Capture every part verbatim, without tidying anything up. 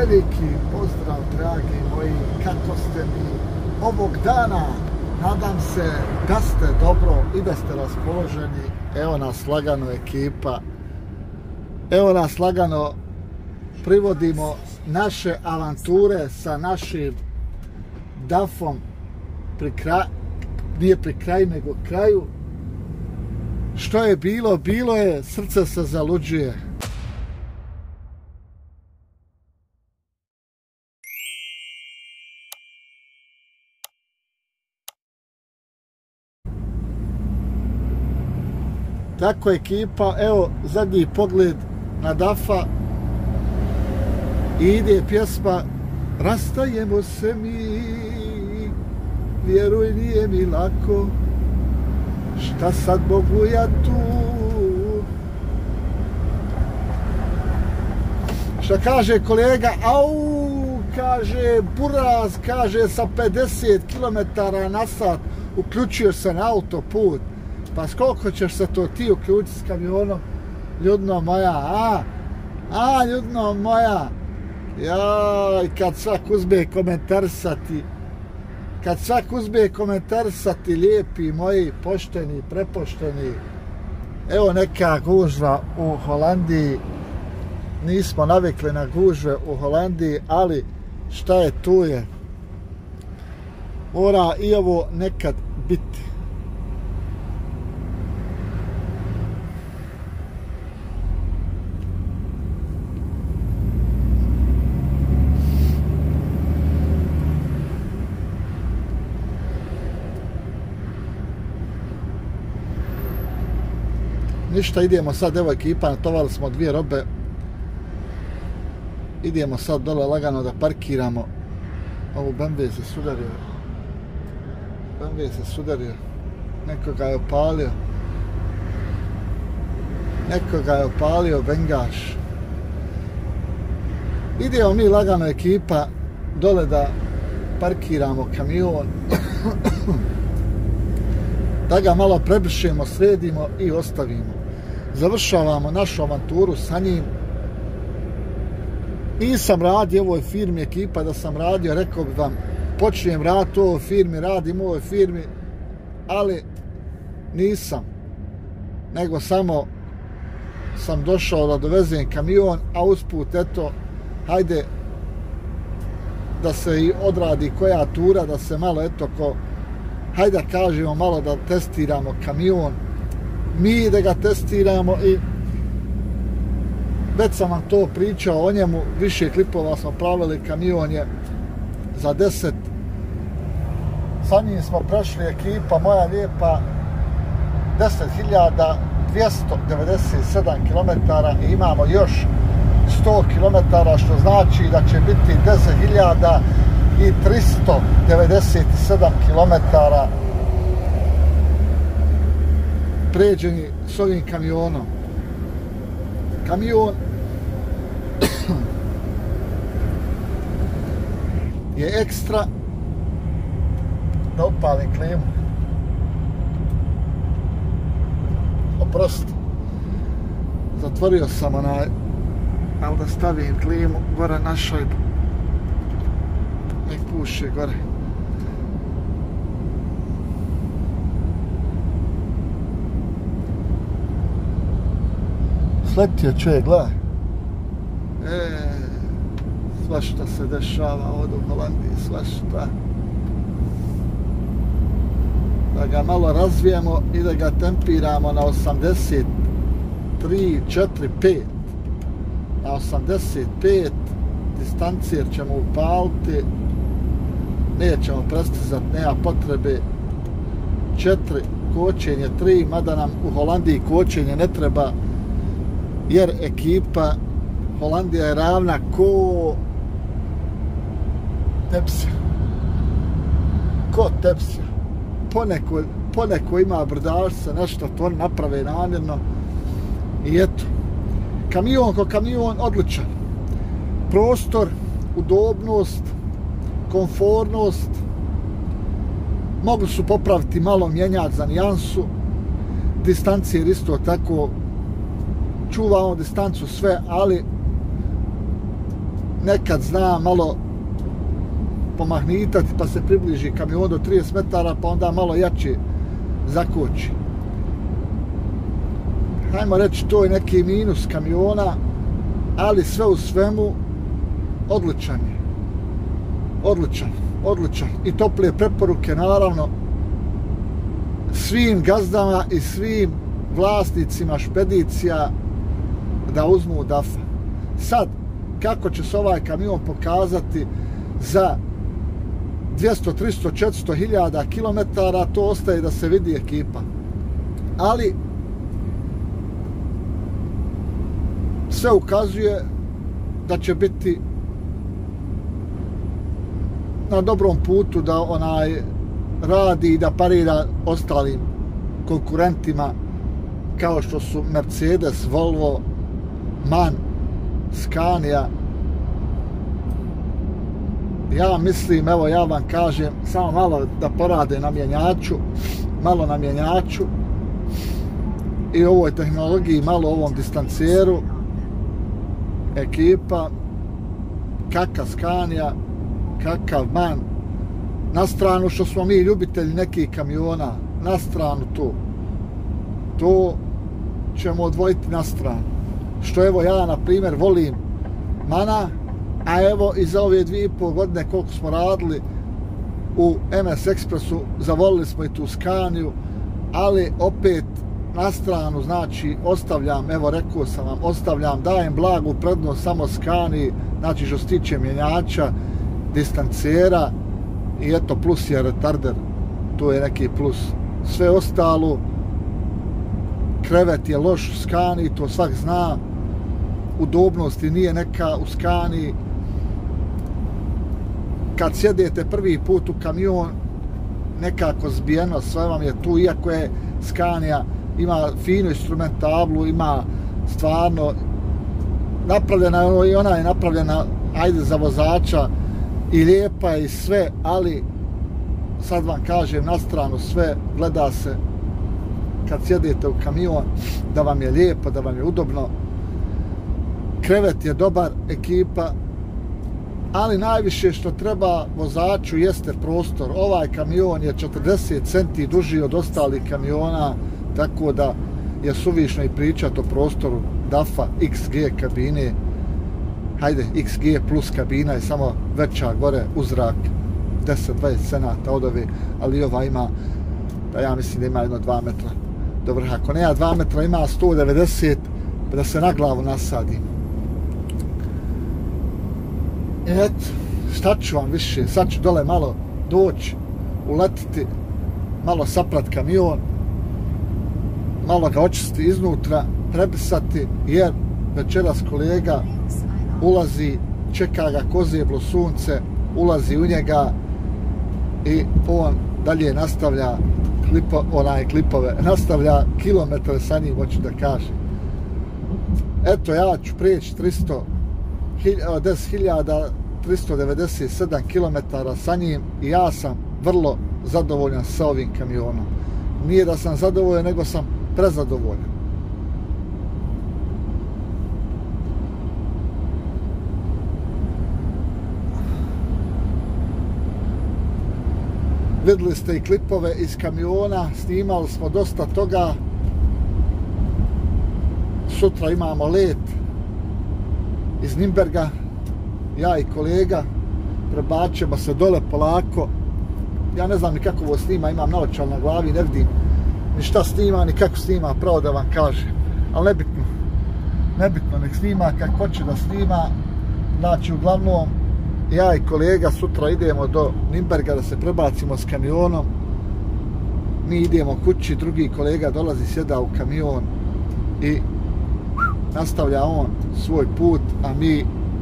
veliki pozdrav, dragi moji, kako ste mi ovog dana? Nadam se da ste dobro i da ste raspoloženi. Evo nas lagano ekipa. Evo nas lagano privodimo naše avanture sa našim dafom pri kraju, nije pri kraju nego kraju. Što je bilo, bilo je, srce se zaluđuje. Tako ekipa, evo zadnji pogled na dafa i ide pjesma Rastajemo se mi, vjeruj nije mi lako, šta sad mogu ja tu? Šta kaže kolega, au, kaže buraz, kaže sa pedeset kilometara na sat uključuješ se na autoput. Pa s koliko ćeš se to ti uključiti s kamionom, ljudno moja, a? A, ljudno moja, jaj, kad svak uzme komentarisati, kad svak uzme komentarisati, lijepi moji, pošteni, prepošteni, evo neka gužva u Holandiji, nismo navikli na gužve u Holandiji, ali šta je tu je, mora i ovo nekad biti. Ništa, idemo sad, evo ekipa, natovali smo dvije robe. Idemo sad dole lagano da parkiramo. Ovu B M W se sudario. B M W se sudario. Neko ga je opalio. Neko ga je opalio, bengaš. Idemo mi lagano ekipa dole da parkiramo kamion. Da ga malo prebrišemo, sredimo i ostavimo. Završavamo našu avanturu sa njim. Nisam radio u ovoj firmi ekipa, da sam radio, rekao bi vam, počnem raditi u ovoj firmi, radim u ovoj firmi, ali nisam. Nego samo sam došao da dovezem kamion, a usput, eto, hajde da se i odradi koja tura, da se malo, eto, ko, hajde da kažemo malo da testiramo kamion, mi da ga testiramo i već sam vam to pričao o njemu, više klipova smo pravili, kamion je za deset, sa njim smo prešli ekipa moja lijepa deset hiljada dvjesto devedeset sedam kilometara i imamo još sto kilometara, što znači da će biti deset hiljada tristo devedeset sedam kilometara pređeni s ovim kamionom. Kamion je ekstra, da upalim klimu, oprosti, zatvorio sam onaj, ali da stavim klimu gore na šajbu, nek puše gore. Sletio čovjek, gledaj. E, svašta se dešava ovdje u Holandiji, svašta. Da ga malo razvijemo i da ga tempiramo na osamdeset tri, četiri, pet. Na osamdeset pet distancijer ćemo upaliti. Nećemo prestizati, nema potrebe. četiri, kočenje tri, mada nam u Holandiji kočenje ne treba, jer ekipa Holandija je ravna ko tepsija. Ko tepsija. Poneko, poneko ima brdašce, nešto to oni naprave namjerno. I eto, kamion ko kamion odličan. Prostor, udobnost, komfornost. Mogli su popraviti malo, mijenjati za nijansu. Distancije isto tako, čuvamo distancu sve, ali nekad zna malo pomahnitati pa se približi kamion do trideset metara pa onda malo jače zakoči. Hajmo reći, to je neki minus kamiona, ali sve u svemu odličan je. Odličan, odličan. I tople preporuke, naravno, svim gazdama i svim vlasnicima špedicija da uzmu Dafa. Sad, kako će se ovaj kamion pokazati za dvjesto, tristo, četiristo hiljada kilometara, to ostaje da se vidi ekipa. Ali sve ukazuje da će biti na dobrom putu da onaj radi i da parira ostalim konkurentima kao što su Mercedes, Volvo, MAN, Scania. Ja mislim, evo ja vam kažem, samo malo da porade na mjenjaču, malo na mjenjaču i ovoj tehnologiji, malo ovom distanceru, ekipa, kakav Scania, kakav MAN, na stranu što smo mi ljubitelji nekih kamiona, na stranu to. To ćemo odvojiti na stranu. Što evo ja, na primjer, volim MANa, a evo i za ove dvije i pol godine koliko smo radili u M S Expressu, zavolili smo i tu Scaniu, ali opet na stranu, znači ostavljam, evo rekao sam vam, ostavljam, dajem blagu prednost samo Scanii, znači što se tiče mjenjača, distancera i eto plus je retarder, to je neki plus. Sve ostalo, krevet je loš u Scanii, to svak zna, udobnosti nije neka u Scanii. Kad sjedete prvi put u kamion, nekako zbijeno, sve vam je tu, iako je Scania, ima finu instrumentablu, ima stvarno napravljena, i ona je napravljena, ajde, za vozača i lijepa i sve, ali sad vam kažem, na stranu sve, gleda se kad sjedete u kamion da vam je lijepo, da vam je udobno. Krevet je dobar, ekipa, ali najviše što treba vozaču jeste prostor. Ovaj kamion je četrdeset centi duži od ostalih kamiona, tako da je suvišno i pričati o prostoru Dafa X G kabine. Hajde, X G plus kabina je samo veća gore u zrak, deset do dvadeset centimetara od ove, ali ova ima, da ja mislim da ima jedno dva metra do vrha. Ako nema dva metra, ima sto devedeset, da se na glavu nasadi. Eto, šta ću vam više, sad ću dole malo doći, uletiti, malo saprat kamion, malo ga očistiti iznutra, prebrisati, jer večeras kolega ulazi, čeka ga kozjeblo sunce, ulazi u njega i on dalje nastavlja klipo, onaj klipove, nastavlja kilometre sa njim, hoću da kažem. Eto, ja ću prijeći deset hiljada tristo devedeset sedam kilometara sa njim i ja sam vrlo zadovoljan sa ovim kamionom. Nije da sam zadovoljan, nego sam prezadovoljan. Vidjeli ste i klipove iz kamiona, snimali smo dosta toga. Sutra imamo let iz Nimberga, ja i kolega, prebaćemo se dole polako. Ja ne znam ni kako ovo snima, imam naočal na glavi, ne vidim ni šta snima, ni kako snima, pravo da vam kažem. Ali nebitno, nebitno, nek snima kako hoće da snima. Znači, uglavnom, ja i kolega sutra idemo do Nimberga da se prebacimo s kamionom. Mi idemo kući, drugi kolega dolazi, sjeda u kamion i nastavlja on svoj put, a mi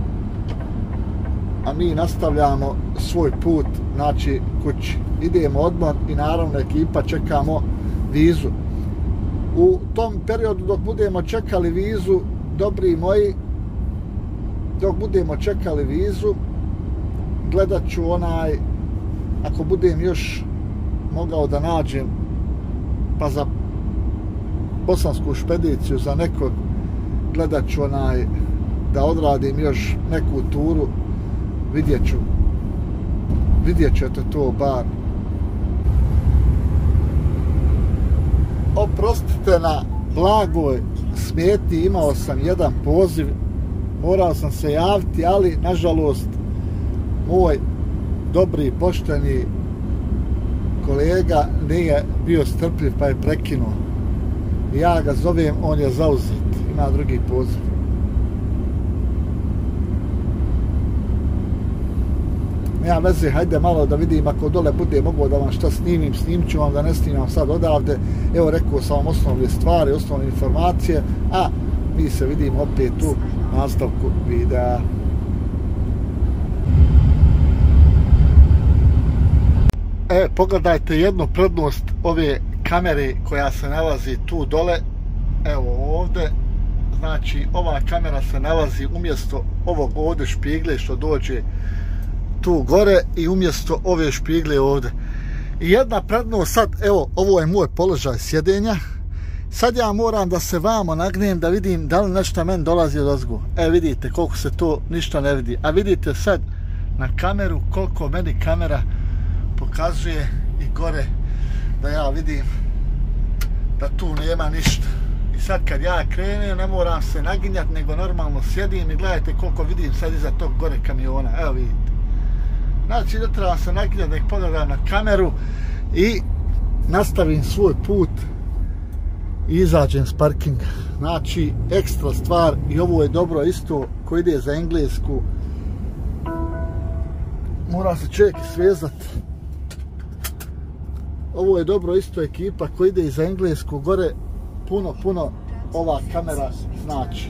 a mi nastavljamo svoj put, znači kući. Idemo odmor i naravno ekipa čekamo vizu. U tom periodu dok budemo čekali vizu, dobri moji, dok budemo čekali vizu, gledat ću onaj, ako budem još mogao da nađem, pa za bosansku špediciju, za nekog, gledat ću onaj da odradim još neku turu, vidjet ću. Vidjet ćete to bar. Oprostite na blagoj smetnji, imao sam jedan poziv, morao sam se javiti, ali nažalost moj dobri, pošteni kolega nije bio strpljiv pa je prekinuo. Ja ga zovem, on je zauzet, ima drugi poziv. Ja veze, hajde malo da vidim ako dole bude mogo da vam šta snimim, snimit ću vam, da ne snimam sad odavde. Evo, rekao sam vam osnovne stvari, osnovne informacije, a mi se vidimo opet u nastavku videa. E, pogledajte jednu prednost ove kamere koja se nalazi tu dole, evo ovdje. Znači, ova kamera se nalazi umjesto ovog ovdje špigle što dođe tu gore i umjesto ove špigle ovdje. I jedna prednost sad, evo, ovo je moj položaj sjedenja. Sad ja moram da se vamo nagnem da vidim da li nešto meni dolazi od ozgo. E, vidite koliko se to ništa ne vidi. A vidite sad na kameru koliko meni kamera pokazuje i gore da ja vidim da tu nema ništa. I sad kad ja krenem ne moram se naginjati nego normalno sjedim i gledajte koliko vidim sad iza tog gore kamiona. Evo vidite. Znači ne trebam se naginjati, nek pogledam na kameru i nastavim svoj put i izađem s parkinga. Znači ekstra stvar i ovo je dobro isto ko ide za Englesku. Mora se čovjek svezat. Ovo je dobro isto ekipa ko ide za Englesku gore. Puno, puno ova kamera znači.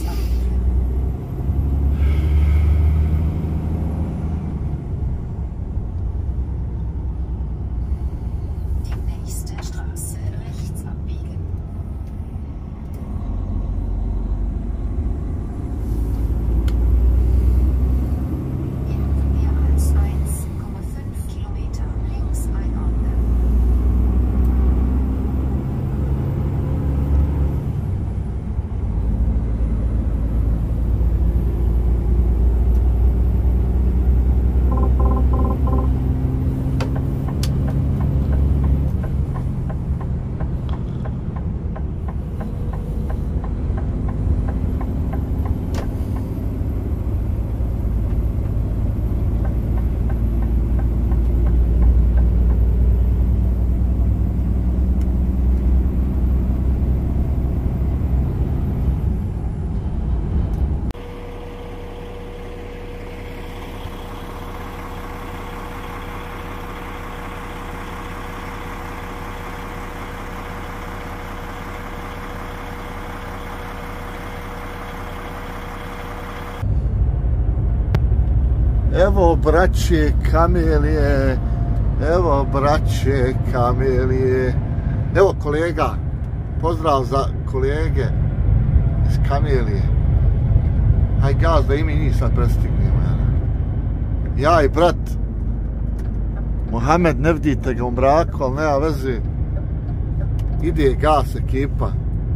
Evo braće kamelije, evo braće kamelije, evo kolega, pozdrav za kolege iz kamelije. Haj gaz da i mi njih sad prestignemo. Ja i brat Mohamed, ne vidite ga u mraku, ali nema veze, ide gas ekipa,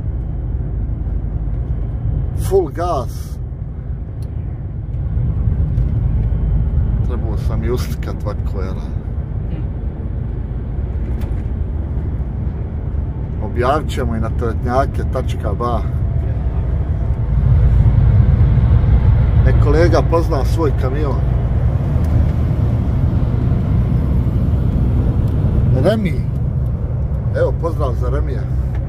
full gas. Trebao sam i uslikat ovako, jel? Objavit ćemo i na teretnjake tačka ba. Nek kolega pozna svoj kamion. Remi. Evo pozdrav za Remija.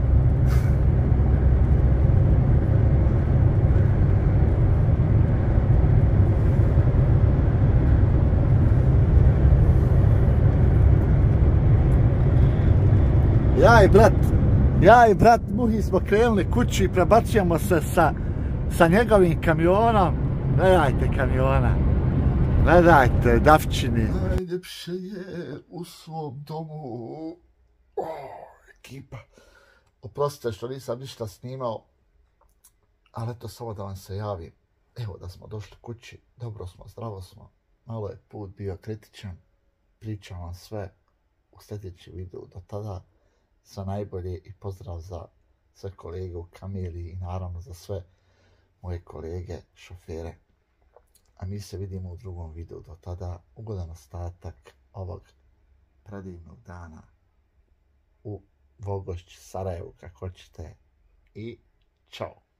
Ja i brat, ja i brat Muhi smo krenuli kući i prebacujemo se sa, sa njegovim kamionom. Gledajte kamiona, gledajte davčini. Najljepše je u svom domu. Oh, ekipa. Oprostite što nisam ništa snimao, ali eto samo da vam se javim. Evo da smo došli kući, dobro smo, zdravo smo. Malo je put bio kritičan, pričam vam sve u sljedećem videu. Do tada sve najbolje i pozdrav za sve kolege u Kamiliji i naravno za sve moje kolege, šofere. A mi se vidimo u drugom videu. Do tada ugodan ostatak ovog predivnog dana u Vogošći, Sarajevu, kako hoćete. I čao.